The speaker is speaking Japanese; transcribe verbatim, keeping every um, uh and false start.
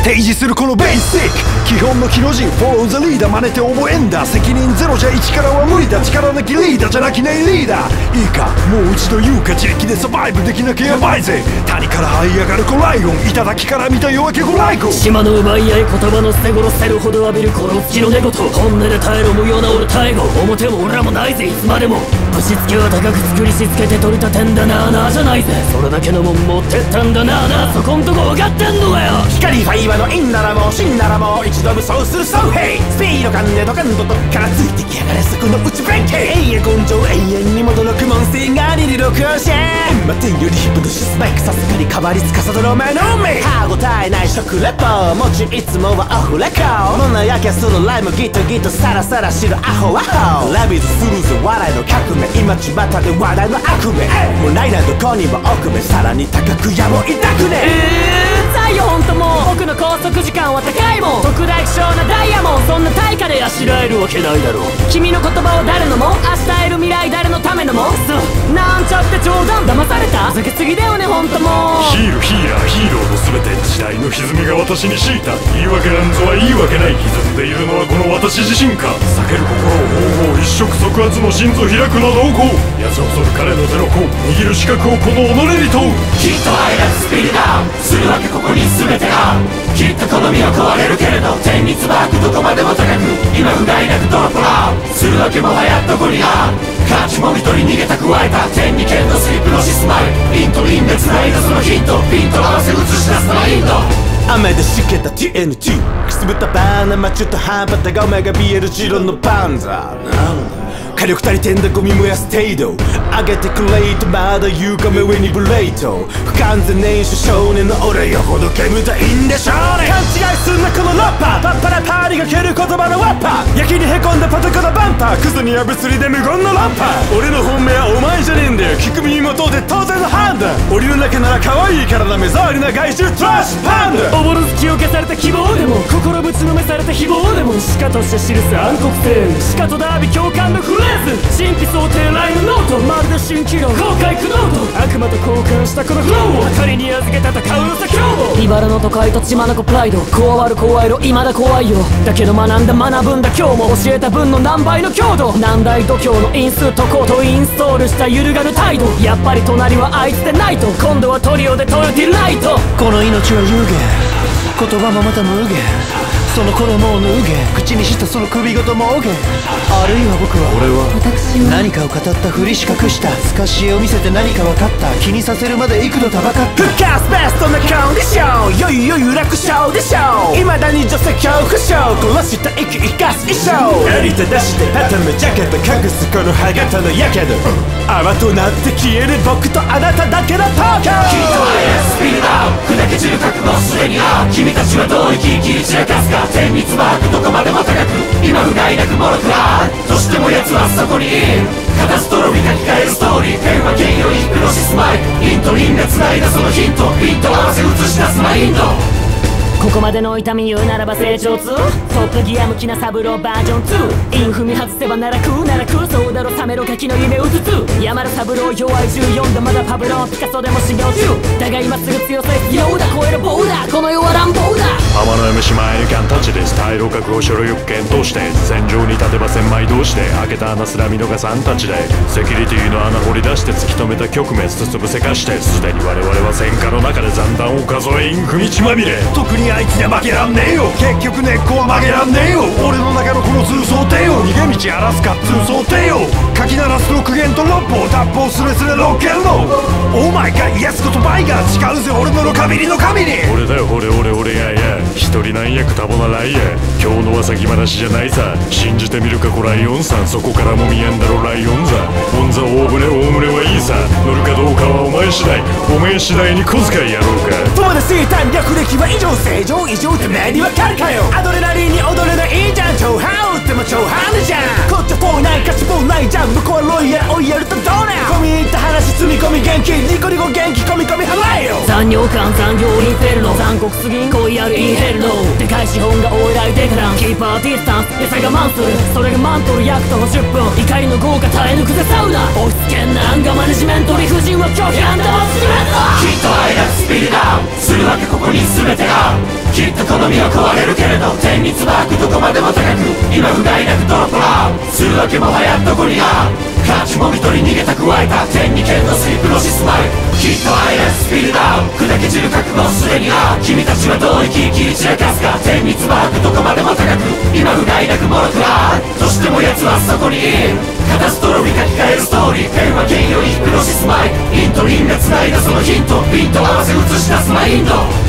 提示するこのベーシック基本の木の字 Follow the leader 真似て覚えんだ責任ゼロじゃ一からは無理だ力なきリーダーじゃなきねリーダーいいかもう一度言うか自力でサバイブできなきゃやばいぜ谷から這い上がる子ライオン頂から見た夜明けご来光島の奪い合い言葉の捨て殺せるほど浴びるこの月の寝言本音で耐えろ無用な俺大悟表も裏もないぜいつまでもぶしつけは高く作りしつけて取り立てんだなあなあじゃないぜそれだけのもん持ってったんだなあなあそこんとこ分かってんのかよ光ファイバーのインならもう死んだらもう一度武装するソウヘイスピード感でドカンとどっからついてきやがれそこの内弁慶永遠根性永遠にも驚くモンスティがリリロクオーシャンマテンよりヒプノシスマイクさすがに変わりつかさどるお前の目歯応えない食レポもちいつもはオフレコもなやけするライムギトギトサラサラしろアホアホラビーズするぜ笑いの革命今巷で話題の悪夢もうないなどこにも奥目さらに高くやもいたくねうるさいよほんともう僕の拘束時間は高いもん特大希少なダイヤモンドそんな対価であしらえるわけないだろう君の言葉を誰のも明日得る未来誰のためのもそうなんちゃって冗談騙されたふざけすぎだよねほんともうヒールヒーラーヒーローの全て時代の歪みが私に敷いた言い訳なんぞはいいわけない歪んでいるのはこの私自身か避ける心を方法一触即発の心臓開くの動向奴を恐る彼のゼロコ握る資格をこの己に問うきっと愛がスピードダウンするわけここに全てがきっと好みは壊れるけれど天につばくどこまでも高く今不甲斐なくドロップアウトするわけもはやどこにある勝ちもぎ取り逃げた加えた天に剣のスリップのシスマイインとインで繋いだそのヒントピンと合わせ映し出すのはインド雨でしけた ティーエヌティー くすぶったバーナマ中途半端だがお前が見える白のパンザー火力足りてんだゴミ燃やす程度上げてくれとまだ言うか目上にブレート不完全燃焼少年の俺よほど煙たいんでしょうね勘違いすんなこのラッパーパッパラパーリが蹴る言葉のワッパー焼きにへこんだパトカーのバンパークズには物理で無言のラッパー俺の本命はお前じゃねえんだよ聞く耳元で当然の判断檻の中なら可愛い体目障りな外周トラッシュパンダおぼろ月を消された希望でも心ぶちのめされた誹謗でも鹿として記す暗黒線鹿とダービー共感のフレーズ神秘想定ラインのノートまるで蜃気楼公開駆動と悪魔と交換したこのフローを仮に預け戦うのさ今日も茨の都会と血眼プライドこわわる声色未だ怖いよだけど学んだ学ぶんだ今日も教えた分の何倍の強度何大度胸の因数とコードインストールした揺るがぬ態度やっぱり隣はあいつでないと今度はトリオでトヨティライトこの命は有限言葉もまた無限その衣を脱げ口にしたその首ごともげあるいは僕は俺は何かを語ったふりし隠した透かし絵を見せて何か分かった気にさせるまで幾度たばかったフッカースベストなコンディションよいよい楽勝でしょう未だに女性恐怖症殺した息生かす衣装襟正してパタめジャケット隠すこの歯型のやけど泡となって消える僕とあなただけの東京きっと愛がスピードダウン砕け散る覚悟すでにある君たちはどう生き生き散らかすか天につばくどこまでも高く今不甲斐なくもろくあるとしても奴はそこにいるカタストロフィー書き換えるストーリーペンは剣よりヒプノシスマイインとインで繋いだそのヒントピンと合わせ映し出すマインドここまでの痛み言うならば成長痛トップギア向きなサブローバージョンツーイン踏み外せば奈落奈落そうだろ冷めろガキの夢うつつ山田三郎弱いじゅうよんだまだパブロンピカソでも修行中だが今すぐ強さ必要だ超えるボーダーこの世は乱暴だ天の エムシー 前にキャンタッチです大老確保書類を検討して戦場に立てば千枚同士で開けた穴すら見逃さんたちでセキュリティの穴掘り出して突き止めた局面すつぶせかしてすでに我々は戦火の中で残弾を数えイン踏み血まみれ特にあいつには負けらんねえよ結局根っこは曲げらんねえよ俺の中のこの通想定よ逃げ道荒らすか通想定よかき鳴らす六弦と六方脱法スレスレロッケンローオーマイガイエスことバイが誓うぜ俺のロカビリの神に俺だよ俺俺俺やや一人なんやくたぼなライや今日のは先話じゃないさ信じてみるかこライオンさんそこからも見えんだろライオン座オンザ大船大船はいいさ乗るかどうかはお前次第お前次第に小遣いやろうか友達短略歴は異常正常異常って目にわかるかよアドレナリンに踊れないいいじゃん超ハウっても超ハンデじゃんこっちは遠いない勝ちもないじゃん向こうはロイヤル追いやるとどうなん込み入った話積み込み元気ニコニコ元気込み込み払えよ残尿感残業インフェルノ残酷すぎん恋あるインヘルノでかい資本がお偉いデカランキーパーディスタンス餌がマンするそれがマントル焼くとごじゅっぷん怒りの豪華耐え抜くぜサウナ押し付けんなアンガマネジメント理不尽は拒否あんたは締めんのきっと愛がスピードダウンするわけここに全てがきっとこの身は壊れるけれど天につばくどこまでも高く今不甲斐なくドロップアウトするわけもはやどこにある価値もみ取り逃げたく湧いた天に剣のスリプロシスマイルきっと愛がスピードダウン砕け散る覚悟すでにある君たちはどう生き生き散らかすか天につばくどこまでも高く今不甲斐なくもろくあるとしても奴はそこにいるカタストロフィー書き換えるストーリーペンは剣よりヒプノシスマイルインとインが繋いだそのヒントピンと合わせ映し出すマインド